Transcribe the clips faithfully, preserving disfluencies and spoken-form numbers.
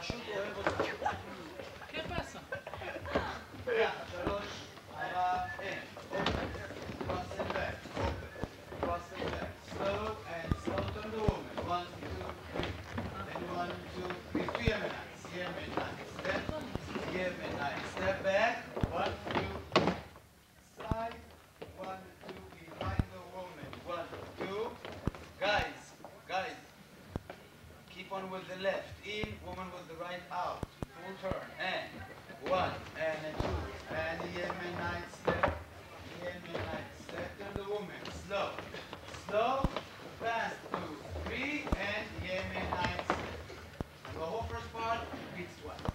פשוט אוהב אותך. כן, פסה. שלוש, ארבע, אין. Open, cross and back, open, cross and back. Slow and slow turn the woman. One, two, three. Then one, two, three. Two Yemenite. Yemenite. Step. Yemenite. Step back. One, two. Side. One, two. Behind the woman. One, two. Guys, guys. Keep on with the left. In, woman with the right out. Full turn. And one, and a two. And Yemenite step. Yemenite step. Turn the woman. Slow. Slow. Fast. Two, three. And Yemenite step. And the whole first part repeats twice.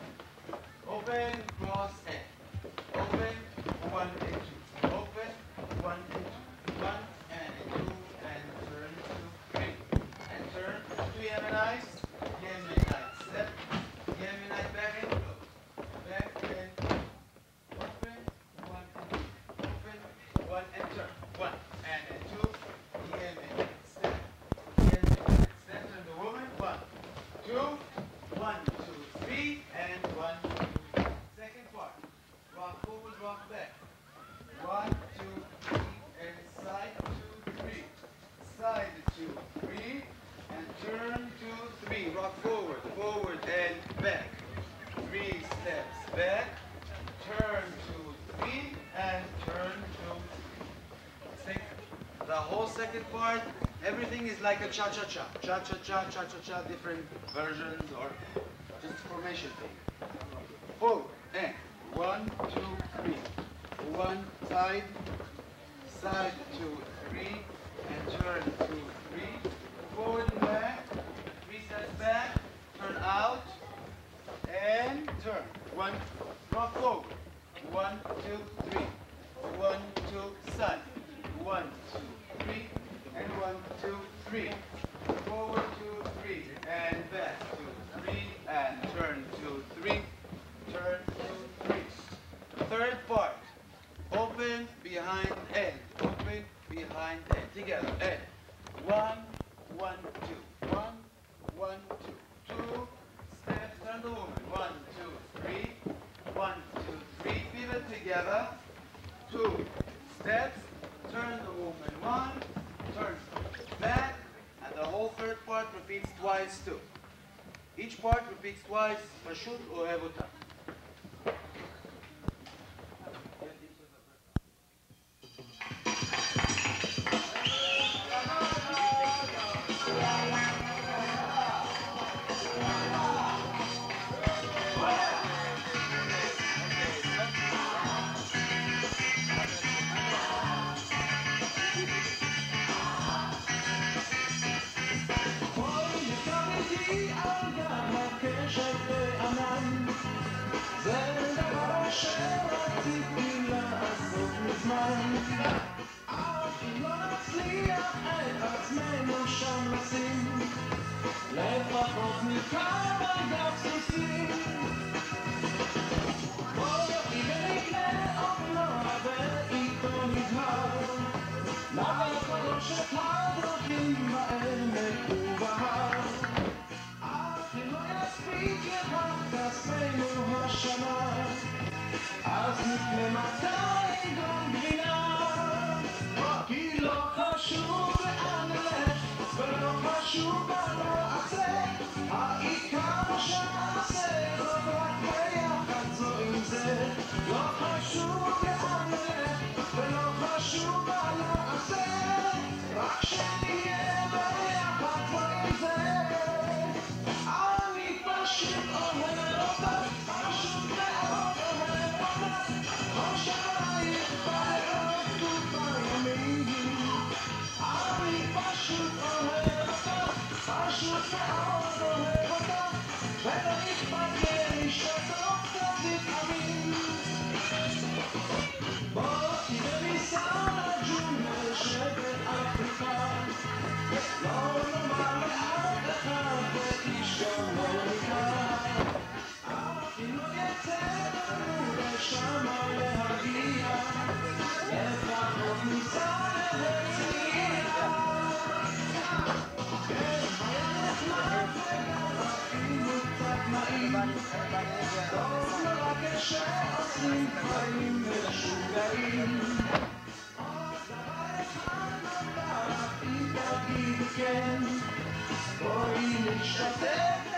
Open, cross, and. Open, one, and two. Open, one, and two. One, and a two. And turn, two, three. And turn, two Yemenite. Yemenite step. Yemenite back and close. Back and open, one and two. Open, one and turn. One and a two. Yemenite step. Yemenite step. Turn the woman. One, two, one, two, three, and one, two. Second part. Rock forward, rock back. One, two, three, and side, two, three. Side, two, three, and turn, two, three. Rock forward, forward, and back. Three steps back. Turn, two, three, and turn, two. Six. The whole second part, everything is like a cha-cha-cha. Cha-cha-cha, cha-cha-cha, different versions or just formation thing. Forward, and one, two, three. One side, side, two, three, and turn, two, three. Forward and back, three steps back, turn out, and turn. One, rock forward. One, two, three. One, two, side. One, two, three, and one, two, three. Forward, two, three, and back, two, three, and turn, two, three. Turn, two, three. Third part. Open, behind, end. Open, behind, end. Together, end. One, one, two. One, one, two. Two steps, turn the woman. One, two, three. One, two, three. Pivot together. Two steps, turn the woman. One, turn back. And the whole third part repeats twice too. Each part repeats twice. pashut ohev otach. לפחות מכאן בגב סוסים בואי ונקנה אופנוע ואיתו נזהר לעבור שכבר דרכים בעמק ובהר אך אם לא יספיק לכך כספנו השנה אז נקנה מאתיים גרם גבינה כי לא חשוב לאן נלך ולא חשוב מה נעשה העיקר שנעשה זאת רק ביחד זו עם זה לא חשוב לאן נלך ולא חשוב מה נעשה רק שנהיה ביחד זו עם זה אני פשוט אוהב אותך פשוט מאוד אוהב אותך כל שנייך בערב ובימים אני פשוט אוהב אותך פשוט מאוד אוהב אותך ולא אכפת לי שתוך קצת לפעמים בואי וניסע לג'ונגל שבאפריקה לא נאמר לאף אחד ואיש גם לא נקרא טמאים. טוב נורא כשעושים דברים משוגעים. עוד דבר אחד נותר, אם תגידי כן, בואי נשתתף